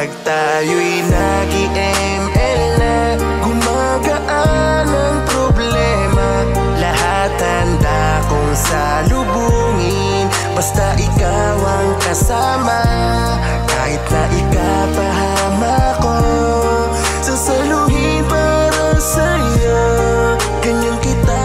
Pag tayo'y nag-ML na, gumagaan ang problema. Lahat handa kong salubungin, basta ikaw ang kasama. Kahit na ikapahama ko, sasaluhin para sa'yo. Ganyan kita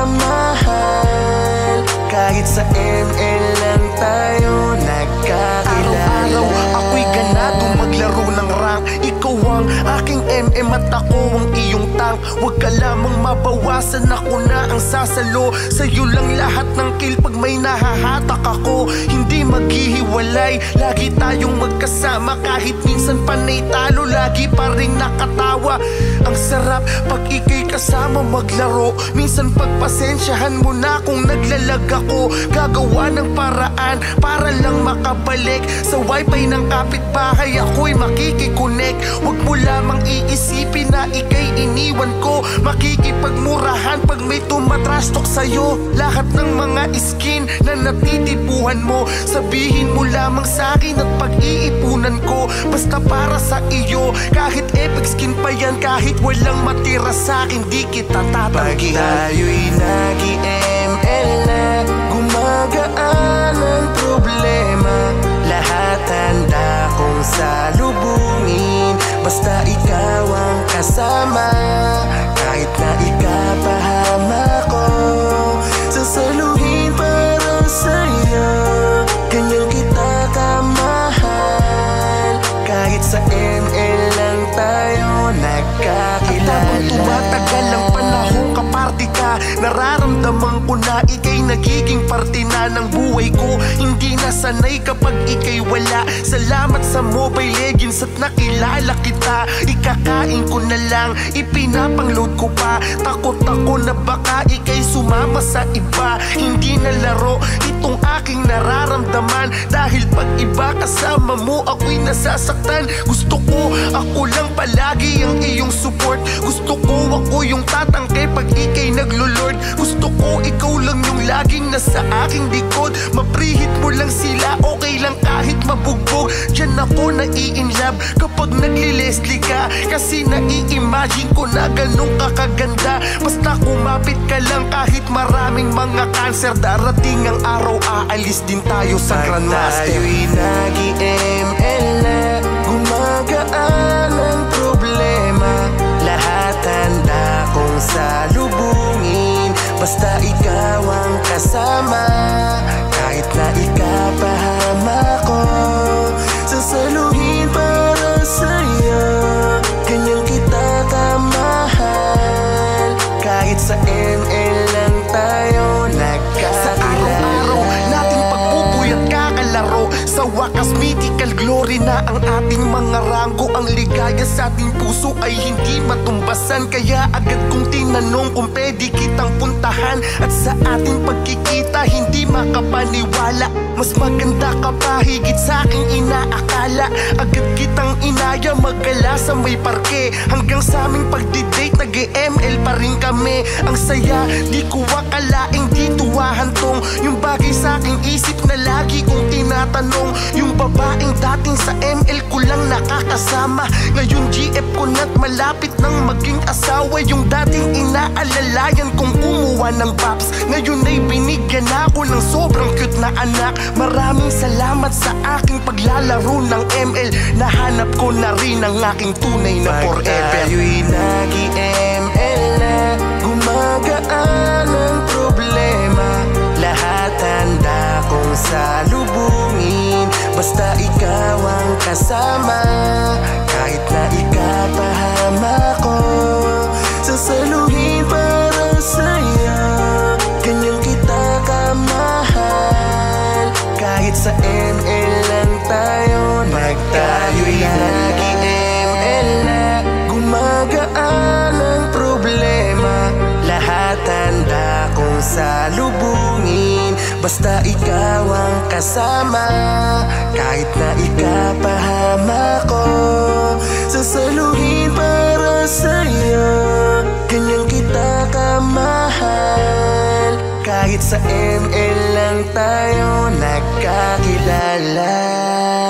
kamahal, kahit sa ML lang tayo nagkakilala. Araw-araw ako'y ganado maglaro ng rank. Ikaw ang aking MM at ako ang iyong tank. Huwag ka lamang mabawasan, ako na ang sasalo. Sa'yo lang lahat ng kill pag may nahahatak ako. Hindi maghihiwalay, lagi tayong magkasama. Kahit minsan panay talo, lagi pa rin nakatawa. Ang sarap pag ika'y kasama maglaro. Minsan pagpasensyahan mo na kung naglalag ako. Gagawa ng paraan para lang makabalik sa wifi ng kapitbahay, ako'y makikiconnect. Huwag mo lamang iisipin na ika'y iniwan ko. Makikipagmurahan pag may tumatrastok sa'yo. Lahat ng mga skin na natitipuhan mo, sabihin mo lamang sa'kin at pag-iipunan ko. Basta para sa iyo, kahit epic skin pa yan, kahit walang matira sa'kin, di kita tatanggihan. Pag tayo'y nag-ML na, gumagaan ang problema. Lahat handa kong salubungin, basta ikaw ang kasama. Kahit na ikapahama ko, sasaluhin para sa'yo. Ganyan kita kamahal, kahit sa ML lang tayo nagkakilala. At habang tumatagal ang panahon, kaparty ka, nararamdaman ko na ika'y nagiging parte na ng buhay ko. Hindi na sanay kapag ika'y wala. Salamat sa Mobile Legends at nakilala kita. Ikakain ko na lang, ipinapangload ko pa. Takot ako na baka ika'y sumama sa iba. Hindi na laro itong aking nararamdaman, dahil pag iba kasama mo ako'y nasasaktan. Gusto ko ako lang palagi ang iyong support. Gusto ko ako yung tatangke pag ika'y naglulord. Gusto ko ikaw lang yung laging nasa aking likod. Maprihit mo lang sila, okay lang kahit mabugbog. Diyan ako nai-inlove kapag nagli-Leslie ka, kasi nai-imagine ko na ganun kakaganda. Basta kumapit ka lang kahit maraming mga cancer. Darating ang araw, aalis din tayo sa Grandmaster. Pag tayo'y nag-ML na, gumagaan ang problema. Lahat handa kong salubungin, basta ikaw ang kasama. Kahit na ikapahama ko, sasaluhin para sa'yo. Ganyan kita kamahal, kahit sa ML lang tayo nagkakilala. Sa araw-araw nating pagbubuyat kakalaro, sa wakas mythical glory na ang ating mga ranggo. Ang ligaya sa ating puso ay hindi matumbasan, kaya agad kong tinanong kung pwede kitang puntahan. At sa ating pagkikita hindi makapaniwala, mas maganda ka pa higit sa aking inaakala. Agad kitang inaya maggala sa may parke, hanggang sa aming pagdi-date nag-ML pa rin kami. Ang saya, di ko akalaing dito hahantong. Yung bagay sa aking isip na lagi kong tinatanong, yung babaeng dating sa ML ko lang nakakasama, ngayon GF ko na't malapit nang maging asawa. Yung dating inaalalayan kong kumuha ng paps, ngayon ay binigyan ako ng sobrang cute na anak. Maraming salamat sa aking paglalaro ng ML, nahanap ko na rin ang aking tunay na forever. Pag tayo'y nag-ML na, gumagaan ang problema. Lahat handa kong salubungin, basta ikaw ang kasama. Kahit na ikapahama ko, sasaluhin para sa'yo. Ganyan kita kamahal, kahit sa ML lang tayo nagtayo'y nag-ML na, gumagaan ang problema. Lahat handa kong salubungin, basta ikaw ang kasama. Kahit na ikapahama ko, sasaluhin para sa'yo. Ganyan kita kamahal, kahit sa ML lang tayo nagkakilala.